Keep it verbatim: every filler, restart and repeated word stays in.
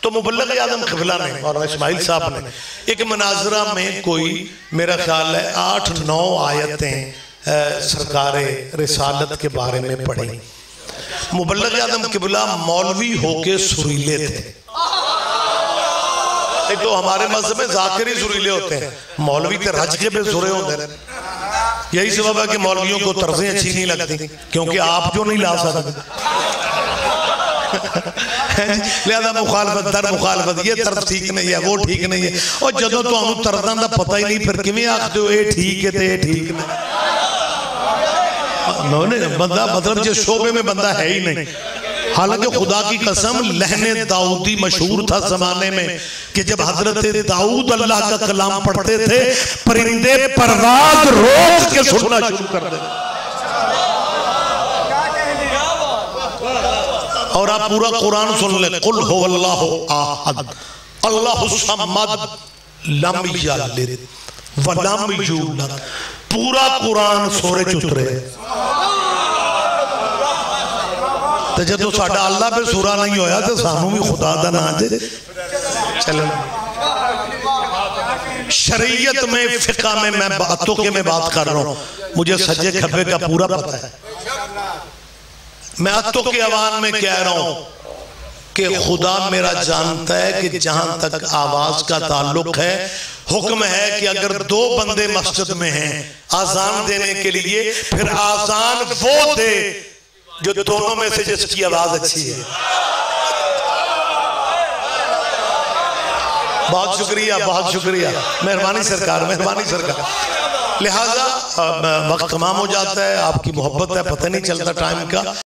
तो मुबल्लिग आज़म क़िबला ने और इस्माइल साहब ने एक मनाजरा में कोई मेरा ख्याल है आठ नौ आयतें सरकार रिसालत के बारे में पढ़ी। मुबल्लिग आज़म क़िबला मौलवी होके सुरीले थे। एक तो हमारे मज़हब में ज़ाकिरी सुरीले होते हैं, मौलवी तो रज के बेसुरे होते हैं। यही सबब है कि मौलवियों को तर्जें अच्छी नहीं लगती, क्योंकि आप जो नहीं ला सकते लिहाजा मुखालफत दर मुखालफत, ये तर्ज ठीक नहीं है, वो ठीक नहीं है। और जदों तो हम तर्जां दा पता ही नहीं, फिर किवें आखदे हो ये ठीक है तो ये ठीक नहीं। बंदा मतलब जो शोबे में बंदा है ही नहीं। हालांकि खुदा की कसम लहने दाऊदी मशहूर था जमाने में कि जब हजरत दाऊद अल्लाह का कलाम पढ़ते थे परिंदे परवाज़ रोक के सुनना शुरू कर देते। और आप पूरा कुरान सुन ले, कुल हुवल्लाहु अहद अल्लाहु सम्मद लम यलिद व लम यूलद, पूरा कुरान सोरे चुतरे। तो जो साडा अल्लाह पे सूरा नहीं होया तो सानू भी खुदा दा नाम दे चलो। शरीयत में फिक़ह में मैं बातों के मैं बात कर रहा हूँ, मुझे सज्जे खब्बे का पूरा पता है। मैं आतों के अवान में कह रहा हूं कि खुदा मेरा जानता है कि जहां तक आवाज का ताल्लुक है, हुक्म है कि अगर दो बंदे मस्जिद में हैं आजान देने के लिए, फिर आजान वो दे जो दोनों में से जिसकी आवाज अच्छी है। बहुत शुक्रिया, बहुत शुक्रिया, मेहरबानी सरकार, मेहरबानी सरकार। लिहाजा वक्त तमाम हो जाता है, आपकी मोहब्बत है, पता नहीं चलता टाइम का।